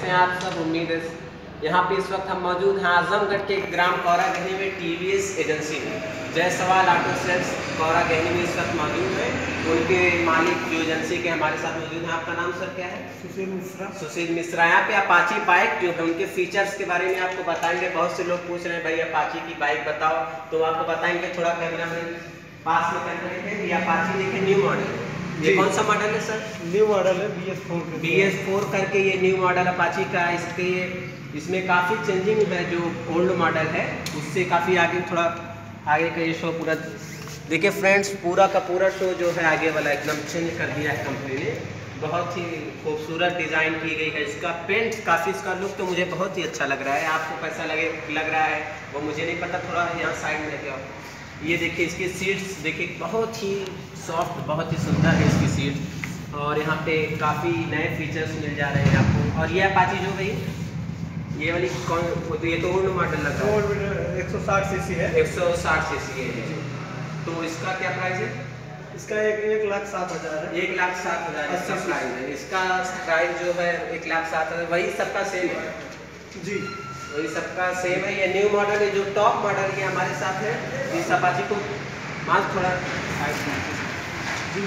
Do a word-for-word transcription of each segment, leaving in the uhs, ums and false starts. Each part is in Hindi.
कैसे हैं आप सब। उम्मीद है यहाँ पे इस वक्त हम मौजूद हैं आजमगढ़ के ग्राम कौरागहनी में टीवीएस एजेंसी में। जायसवाल ऑटो सेल्स कौरागहनी में इस वक्त मौजूद है। उनके मालिक जो एजेंसी के हमारे साथ मौजूद हैं। आपका नाम सर क्या है? सुशील मिश्रा। सुशील मिश्रा। यहाँ पे अपाची बाइक जो है उनके फीचर्स के बारे में आपको बताएंगे। बहुत से लोग पूछ रहे हैं भाई अपाची की बाइक बताओ, तो आपको बताएंगे। थोड़ा कैमरा में पास में करके देखें। ये अपाची देखें न्यू मॉडल, ये कौन सा मॉडल है सर? न्यू मॉडल है B S four. B S four करके ये न्यू मॉडल अपाची का। इसके इसमें काफ़ी चेंजिंग है, जो ओल्ड मॉडल है उससे काफ़ी आगे, थोड़ा आगे का ये शो पूरा देखिए फ्रेंड्स। पूरा का पूरा शो जो है आगे वाला एकदम चेंज कर दिया है कंपनी ने। बहुत ही खूबसूरत डिज़ाइन की गई है। इसका पेंट काफ़ी, इसका लुक तो मुझे बहुत ही अच्छा लग रहा है। आपको कैसा लगे लग रहा है वो मुझे नहीं पता। थोड़ा यहाँ साइड में लेके आओ। ये देखिए इसकी सीट्स देखिए, बहुत ही सॉफ्ट, बहुत ही सुंदर है इसकी सीट। और यहाँ पे काफ़ी नए फीचर्स मिल जा रहे हैं आपको। और ये अपाची जो गई ये वाली कौन, वो तो ये तो ओल्ड मॉडल लग रहा है। एक सौ साठ सी सी है। एक सौ साठ सी सी है। तो इसका क्या प्राइस है? इसका एक एक लाख सात हज़ार है। एक लाख सात हज़ार इसका प्राइस है। इसका प्राइस जो है एक लाख सात हज़ार, वही सबका सेम है जी, वही सबका सेम है। ये न्यू मॉडल है, जो टॉप मॉडल के हमारे साथ है। इस अपाची को माल थोड़ा जी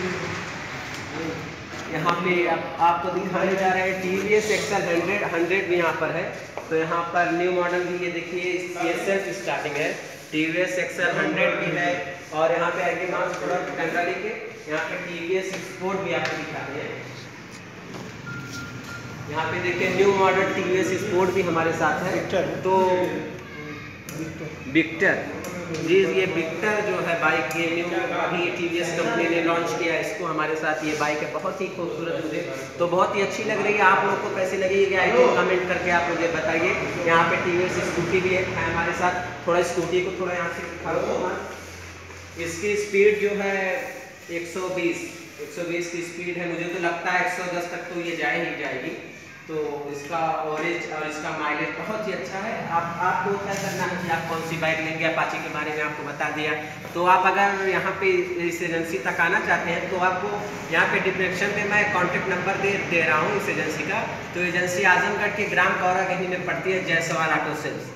यहाँ पे आप, आपको दिखाने जा रहे हैं T V S XL hundred hundred भी यहाँ पर है। तो यहाँ पर न्यू मॉडल भी ये देखिए, ये सेल्फ स्टार्टिंग है। T V S XL hundred भी है। और यहाँ पे आगे माल थोड़ा कैमरा लेके यहाँ पे टी वी एस स्पोर्ट भी आपको दिखाते हैं। यहाँ पे देखिए new model T V S sport भी हमारे साथ है। तो विक्टर जी, ये विक्टर जो है बाइक, ये न्यू अभी टी वी एस कंपनी ने लॉन्च किया है इसको हमारे साथ। ये बाइक है बहुत ही खूबसूरत, मुझे तो बहुत ही अच्छी लग रही है। आप लोगों को कैसी लगेगी आई थिंक कमेंट करके आप मुझे बताइए। यहाँ पे टी वी एस स्कूटी भी है हमारे साथ। थोड़ा स्कूटी को थोड़ा यहाँ से दिखा दो। इसकी स्पीड जो है एक सौ बीस एक सौ बीस की स्पीड है। मुझे तो लगता है एक सौ दस तक तो ये जाए ही जाएगी। तो इसका एवरेज और इसका माइलेज बहुत ही अच्छा है। आप आपको क्या करना है कि आप कौन सी बाइक लेंगे। अपाची के बारे में आपको बता दिया। तो आप अगर यहाँ पे इस एजेंसी तक आना चाहते हैं तो आपको यहाँ पे डिस्क्रिप्शन में मैं कॉन्टेक्ट नंबर दे दे रहा हूँ इस एजेंसी का। तो एजेंसी आजमगढ़ के ग्राम कौरागहनी में पड़ती है, जायसवाल ऑटो सेल्स।